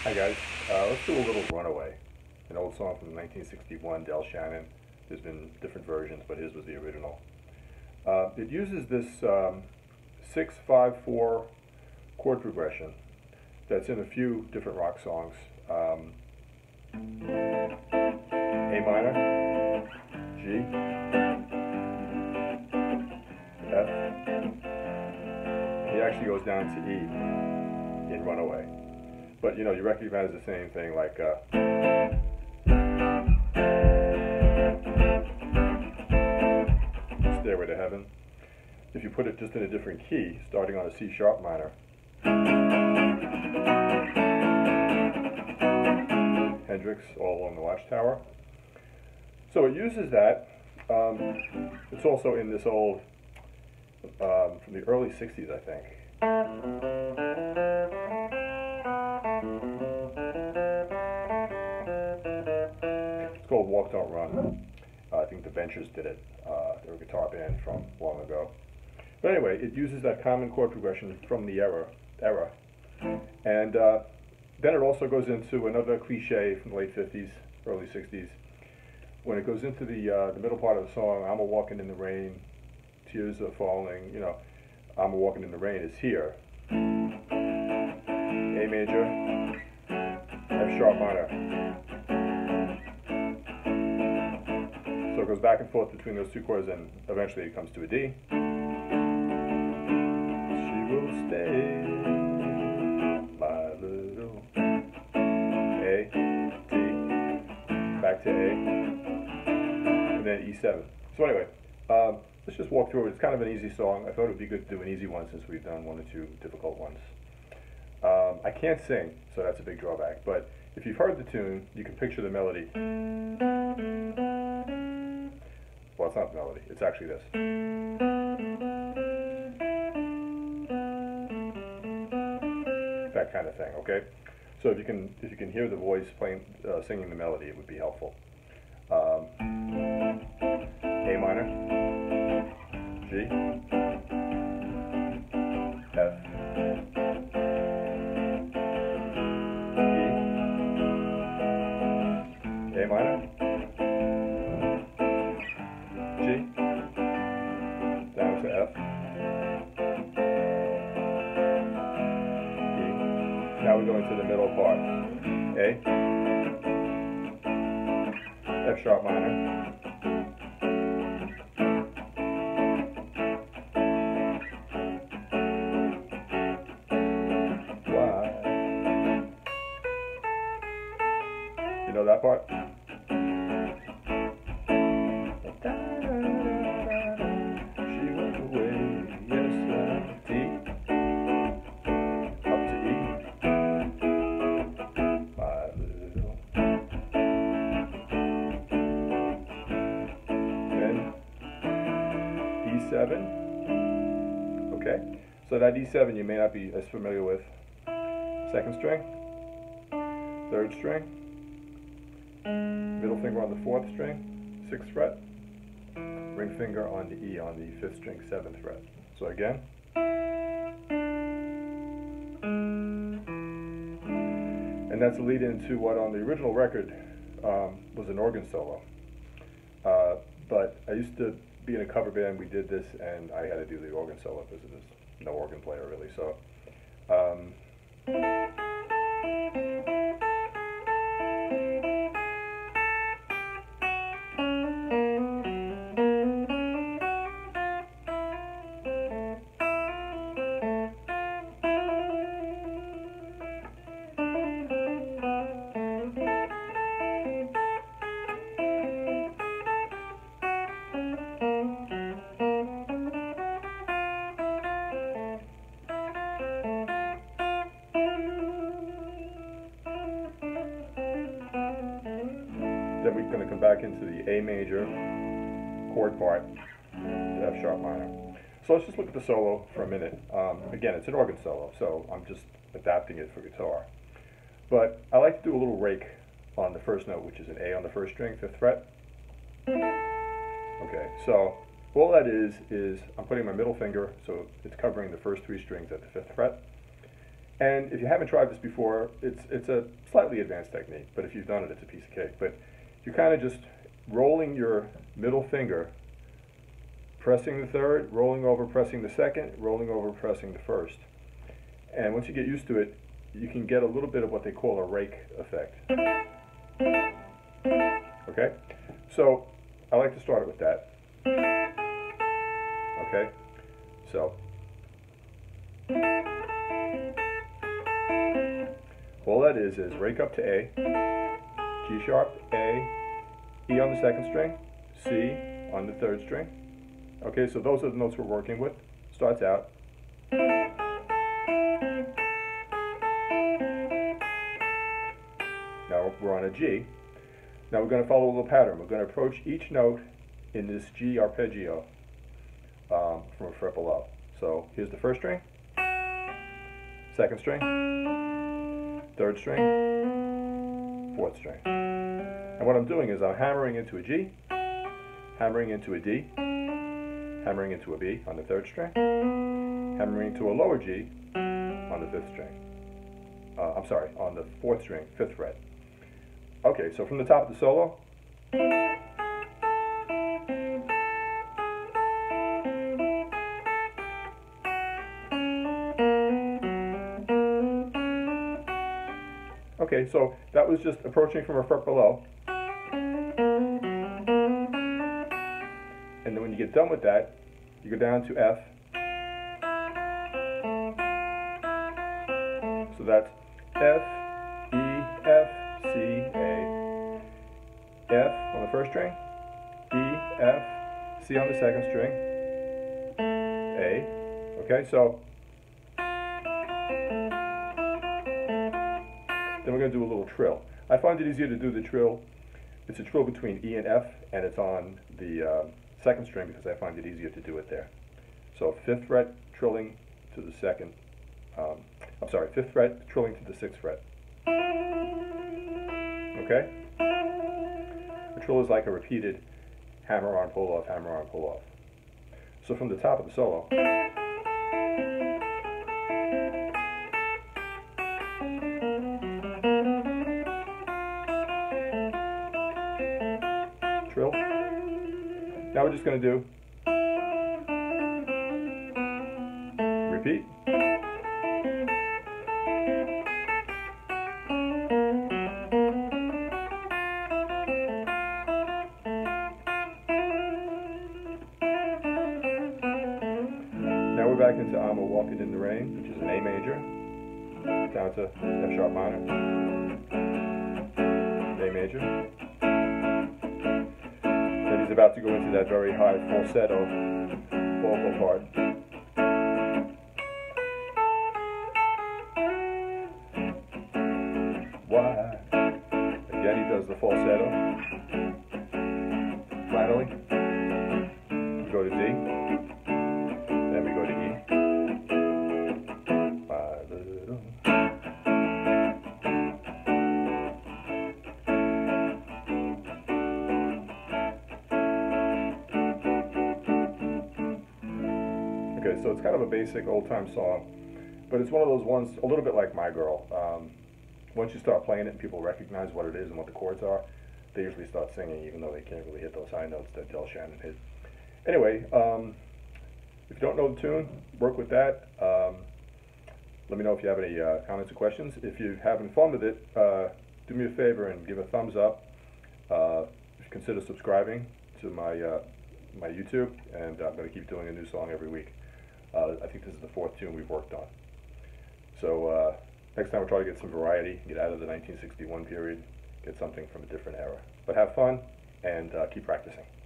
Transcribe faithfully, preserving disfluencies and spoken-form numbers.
Hi guys, uh, let's do a little Runaway, an old song from nineteen sixty-one, Shannon. There's been different versions, but his was the original. Uh, it uses this um, six five four chord progression that's in a few different rock songs. Um, A minor, G, F. He actually goes down to E in Runaway. But you know, you recognize the same thing like uh, Stairway to Heaven. If you put it just in a different key, starting on a C sharp minor, Hendrix, All Along the Watchtower. So it uses that. Um, it's also in this old, um, from the early sixties, I think. It's called Walk Don't Run. Uh, I think the Ventures did it. Uh, they were a guitar band from long ago. But anyway, it uses that common chord progression from the era, era. And uh, then it also goes into another cliche from the late fifties, early sixties. When it goes into the, uh, the middle part of the song, I'm a-walking in the rain, tears are falling, you know, I'm a-walking in the rain is here. A major, F sharp minor. So it goes back and forth between those two chords, and eventually it comes to a D. She will stay, my little A, D, back to A, and then E seven. So anyway, um, let's just walk through it. It's kind of an easy song. I thought it would be good to do an easy one since we've done one or two difficult ones. Um, I can't sing, so that's a big drawback, but if you've heard the tune, you can picture the melody. Well, it's not the melody, it's actually this. That kind of thing, okay? So if you can, if you can hear the voice playing, uh, singing the melody, it would be helpful. Um, A minor, G, F, E, A minor, G, down to F, E. Now we're going to the middle part. A, F sharp minor, Y. You know that part? She went away, yes, D, up to E, my little. Then E seven, okay? So that E seven you may not be as familiar with. Second string, third string, middle finger on the fourth string, sixth fret, ring finger on the E on the fifth string, seventh fret. So again, and that's a lead into what on the original record um, was an organ solo. Uh, but I used to be in a cover band, we did this, and I had to do the organ solo because there's no organ player really. So. Um, Then we're going to come back into the A major chord part, the F sharp minor. So let's just look at the solo for a minute. Um, again, it's an organ solo, so I'm just adapting it for guitar. But I like to do a little rake on the first note, which is an A on the first string, fifth fret. Okay, so all that is, is I'm putting my middle finger, so it's covering the first three strings at the fifth fret, And if you haven't tried this before, it's, it's a slightly advanced technique, but if you've done it, it's a piece of cake. But you're kind of just rolling your middle finger, pressing the third, rolling over, pressing the second, rolling over, pressing the first. And once you get used to it, you can get a little bit of what they call a rake effect. Okay? So, I like to start it with that. Okay? So, all that is is rake up to A, G sharp, A, E on the second string, C on the third string. Okay, so those are the notes we're working with. Starts out. Now we're on a G. Now we're going to follow a little pattern. We're going to approach each note in this G arpeggio um, from a fret below. So here's the first string, second string, third string, fourth string. And what I'm doing is I'm hammering into a G, hammering into a D, hammering into a B on the third string, hammering into a lower G on the fifth string. Uh, I'm sorry, on the fourth string, fifth fret. Okay, so from the top of the solo, okay, so that was just approaching from a fret below. And then when you get done with that, you go down to F. So that's F, E, F, C, A. F on the first string, E, F, C on the second string, A. Okay, so then we're going to do a little trill. I find it easier to do the trill. It's a trill between E and F, and it's on the uh, second string because I find it easier to do it there. So fifth fret trilling to the second, um, I'm sorry, fifth fret trilling to the sixth fret. Okay? The trill is like a repeated hammer on, pull off, hammer on, pull off. So from the top of the solo, trill. Now we're just going to do repeat. Now we're back into I'm a Walking in the Rain, which is an A major, down to F sharp minor, A major. Then he's about to go into that very high falsetto vocal part. Why? Again he does the falsetto. Finally, we go to D. Then we go to E. My little. Okay, so it's kind of a basic old-time song, but it's one of those ones, a little bit like My Girl. Um, once you start playing it and people recognize what it is and what the chords are, they usually start singing, even though they can't really hit those high notes that Del Shannon hit. Anyway, um, if you don't know the tune, work with that. Um, let me know if you have any uh, comments or questions. If you're having fun with it, uh, do me a favor and give a thumbs up. Uh, consider subscribing to my uh, my YouTube, and I'm going to keep doing a new song every week. Uh, I think this is the fourth tune we've worked on. So uh, next time we'll try to get some variety, get out of the nineteen sixty-one period, get something from a different era. But have fun and uh, keep practicing.